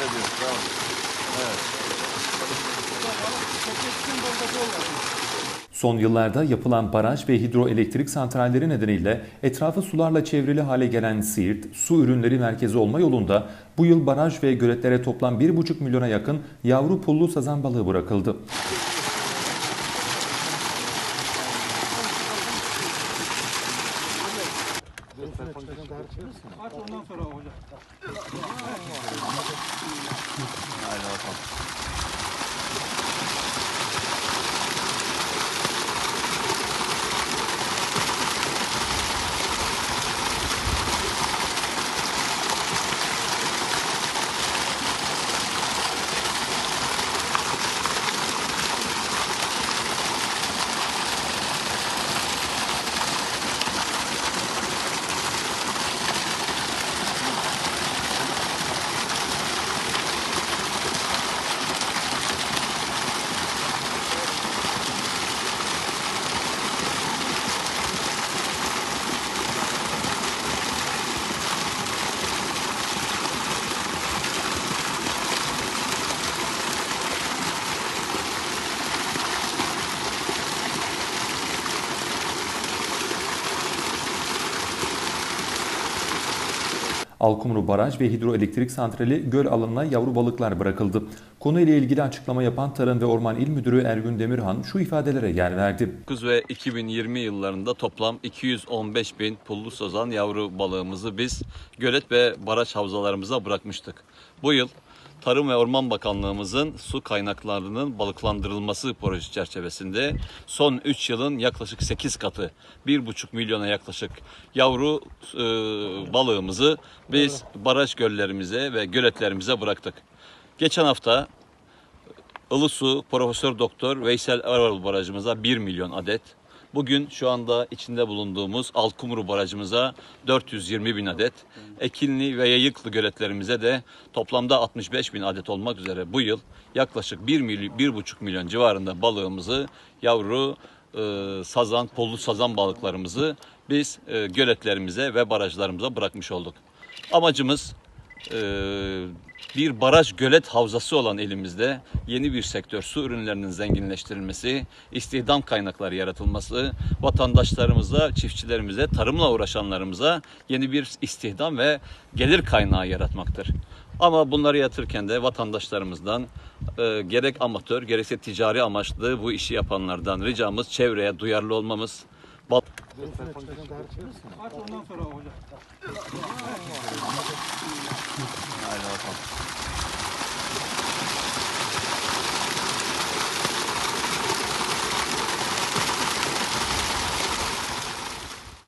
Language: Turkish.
ediyoruz. Bravo. Evet. Son yıllarda yapılan baraj ve hidroelektrik santralleri nedeniyle etrafı sularla çevrili hale gelen Siirt, su ürünleri merkezi olma yolunda bu yıl baraj ve göletlere toplam 1,5 milyona yakın yavru pullu sazan balığı bırakıldı. Aç ondan sonra hocam. Haydi bakalım. Alkumru Baraj ve Hidroelektrik Santrali göl alanına yavru balıklar bırakıldı. Konuyla ilgili açıklama yapan Tarım ve Orman İl Müdürü Ergün Demirhan şu ifadelere yer verdi. 2019 ve 2020 yıllarında toplam 215 bin pullu sazan yavru balığımızı biz gölet ve baraj havzalarımıza bırakmıştık. Bu yıl Tarım ve Orman Bakanlığımızın su kaynaklarının balıklandırılması projesi çerçevesinde son 3 yılın yaklaşık 8 katı 1,5 milyona yaklaşık yavru balığımızı biz baraj göllerimize ve göletlerimize bıraktık. Geçen hafta Ilısu Profesör Doktor Veysel Erol Barajımıza 1 milyon adet. Bugün şu anda içinde bulunduğumuz Alkumru Barajımıza 420 bin adet. Ekinli ve Yayıklı göletlerimize de toplamda 65 bin adet olmak üzere bu yıl yaklaşık 1,5 milyon civarında balığımızı, yavru sazan, pullu sazan balıklarımızı biz göletlerimize ve barajlarımıza bırakmış olduk. Amacımız bir baraj gölet havzası olan elimizde yeni bir sektör, su ürünlerinin zenginleştirilmesi, istihdam kaynakları yaratılması, vatandaşlarımıza, çiftçilerimize, tarımla uğraşanlarımıza yeni bir istihdam ve gelir kaynağı yaratmaktır. Ama bunları yaratırken de vatandaşlarımızdan gerek amatör gerekse ticari amaçlı bu işi yapanlardan ricamız çevreye duyarlı olmamız. Aç ondan sonra hocam. Haydi bakalım.